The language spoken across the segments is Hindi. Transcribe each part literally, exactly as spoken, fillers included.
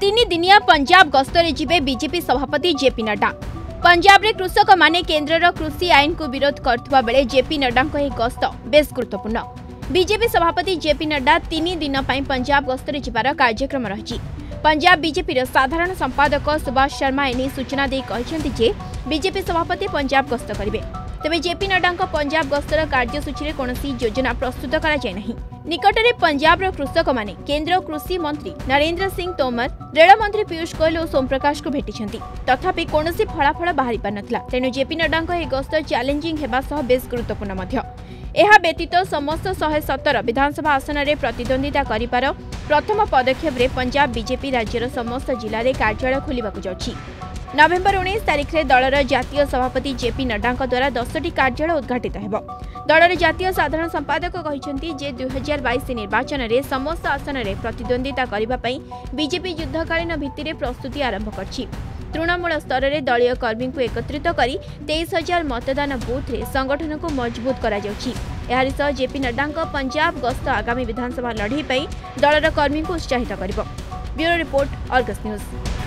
तीन दिनिया पंजाब गस्तरे जिबे बीजेपी सभापति जेपी नड्डा। पंजाब रे कृषक माने केंद्रर कृषि आईन को विरोध करथुवा बेले जेपी नड्डा को गस्त बेस गुरुत्वपूर्ण। बीजेपी सभापति जेपी नड्डा तीन दिन पई पंजाब गस्तरे जिबार कार्यक्रम रही। पंजाब बीजेपी साधारण संपादक सुभाष शर्मा एने सूचना दे कहछन्ति जे बीजेपी सभापति पंजाब गस्त करिवे। तेबे जेपी नड्डा पंजाब गस्तर कार्यसूची रे कोनोसी योजना प्रस्तुत करा जाय नहीं। निकटरे पंजाब रो कृषक माने केंद्र कृषि मंत्री नरेंद्र सिंह तोमर, रेल मंत्री पीयूष गोयल और सोम प्रकाश को भेटिछन्ति, तथापि कोनोसी फलाफल बाहरी पार नथिला। तेनु जेपी नड्डा ए गस्त चैलेंजिंग हेबा सह बेस गुरुत्वपूर्ण मध्य। एहा व्यतीत समस्त एक सौ सत्तर विधानसभा आसन रे प्रतिद्वंदिता करिपार प्रथम पदक्षेप रे पंजाब बीजेपी राज्यर समस्त जिल्ला रे कार्यालय खोलिबाकु जाउछि। नवेम्बर उन्नीस तारिख में दलर जातीय सभापति जेपी नड्डा द्वारा दसटी कार्यालय उद्घाटित हेब। दलर जातीय साधारण संपादक कहते जे दुई हजार बैश निर्वाचन में समस्त आसन में प्रतिद्वंदिता करने बीजेपी युद्धकालीन भित्ति प्रस्तुति आरंभ कर तृणमूल स्तर में दलीय कर्मी को एकत्रित कर तेईस हजार मतदान बूथ रे संगठन को मजबूत करा जाउछि। एहार सह जेपी नड्डा पंजाब गस्त आगामी विधानसभा लड़ई पर दलर कर्मी को उत्साहित करिब। Bureau report, Argus news.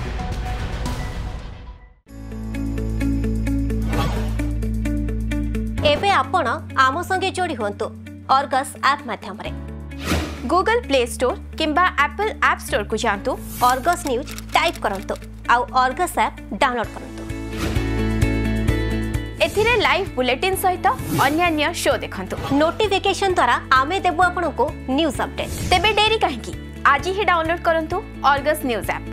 एबे आपण आम संगे जोड़ी हुंतु अर्गस ऐप माध्यम रे। गूगल प्ले स्टोर किंबा एप्पल ऐप स्टोर को जांतु, अर्गस न्यूज टाइप करंतु आउ अर्गस ऐप डाउनलोड करंतु। एथिरे लाइव बुलेटिन सहित अन्य शो देखंतु। नोटिफिकेशन द्वारा आमे देबो आपनको न्यूज अपडेट। तेबे डेरी काहेकि आज ही डाउनलोड करंतु अर्गस न्यूज ऐप।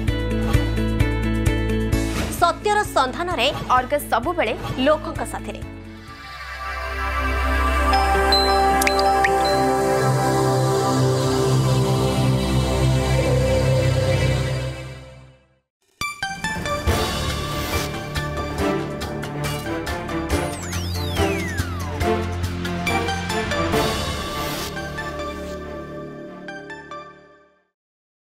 सत्यर संधान रे अर्गस सबु बेले लोकक साथे रे।